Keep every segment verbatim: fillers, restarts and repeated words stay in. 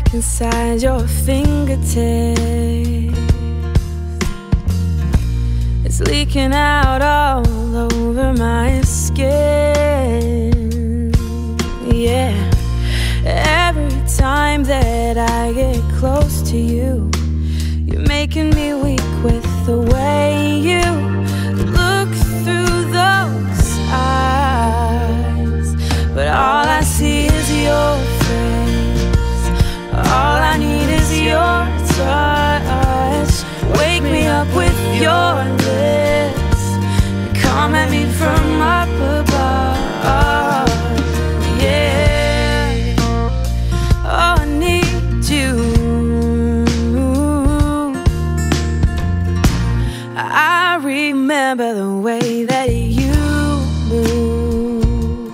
inside your fingertips. It's leaking out all over my skin. Yeah, every time that I get close to you, you're making me weak with the way you look through those eyes. But all I see is your face. All I need is your touch. Wake me up with your lips. Come at me from up above. Yeah. Oh, I need you. I remember the way that you move.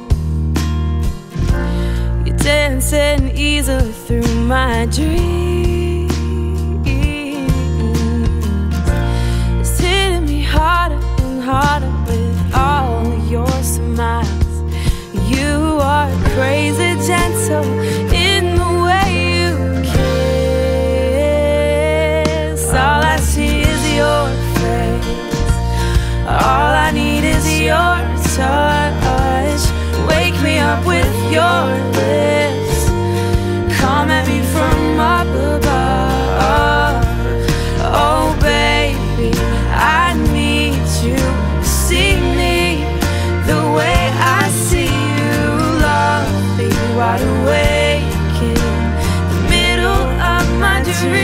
You're dancing easily through my dreams. It's hitting me harder and harder with all your smiles. You are crazy gentle in the way you kiss. All I see is your face. All I need is your touch. Wake me up with your lips. Come at me from up above. Oh baby, I need you to see me the way I see you. Love me wide awake in the middle of my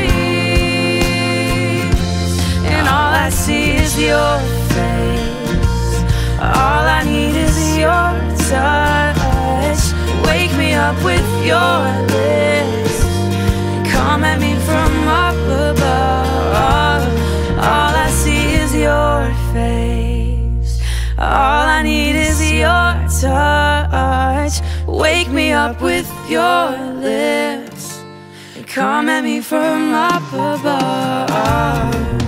dreams. And all I see is your face. All I need is your touch. Wake me up with your lips. Come at me from up above. All I see is your face. All I need is your touch. Wake me up with your lips. Come at me from up above.